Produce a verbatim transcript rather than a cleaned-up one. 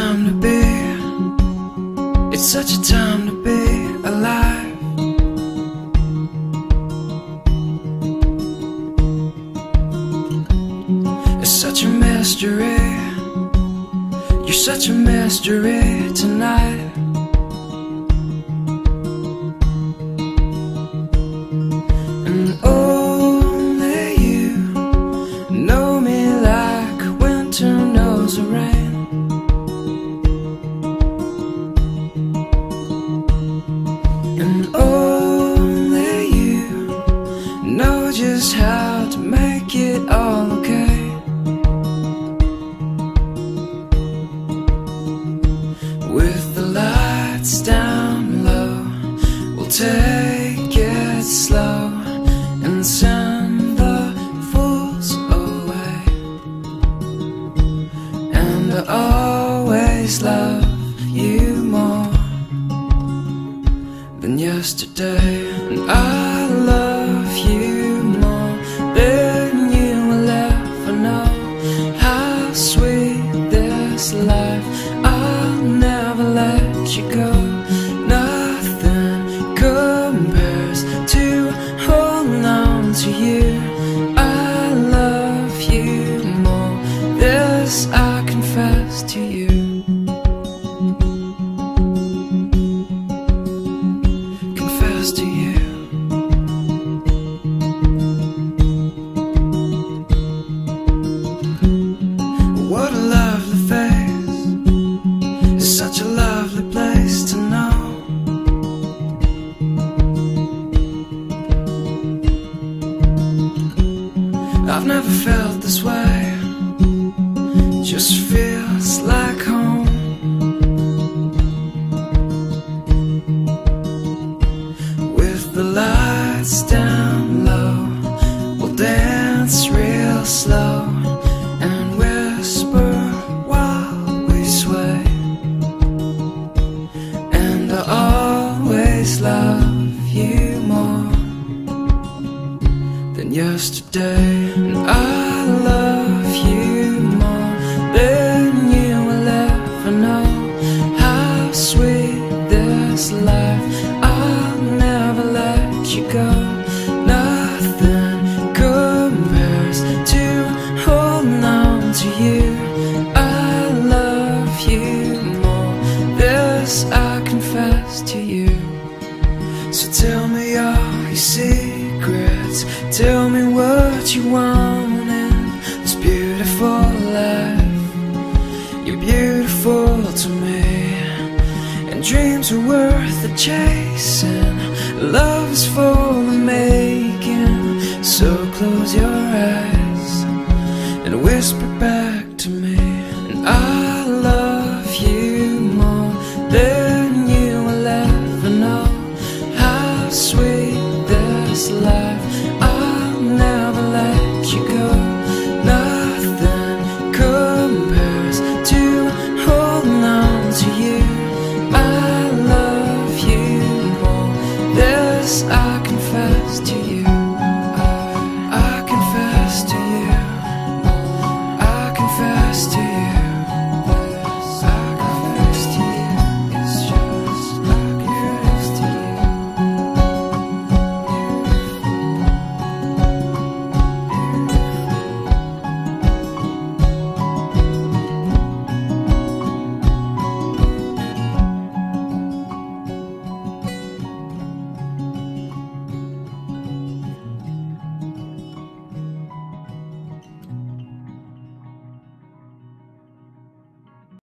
time to be, it's such a time to be alive. It's such a mystery, you're such a mystery tonight. And only you know me like winter knows the rain. And only you know just how to make it all okay. With the lights down low, we'll take it slow and send the fools away. And I always love you more than yesterday. And I love you more than you will ever know. How sweet this life, I'll never let you go. Nothing compares to holding on to you. I love you more, this I confess to you. Confess to you. What a lovely face, it's such a lovely place to know. I've never felt this way, just feels like home. With the lights down low, we'll dance real slow and whisper while we sway. And I always love you more than yesterday. And I love you more than you will ever know. How sweet this life, I'll never let you go. Nothing compares to holding on to you. I love you more, this I confess to you. So tell me all your secrets, tell me what you want in this beautiful life. You're beautiful to me, and dreams are worth the chasing. Love is for the making. So close your eyes and whisper back